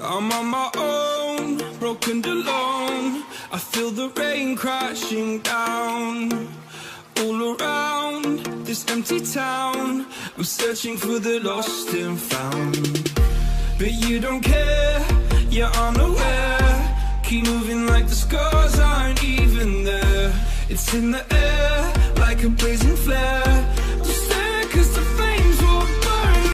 I'm on my own, broken and alone. I feel the rain crashing down all around this empty town. I'm searching for the lost and found, but you don't care, you're unaware. Keep moving like the scars aren't even there. It's in the air like a blazing flare.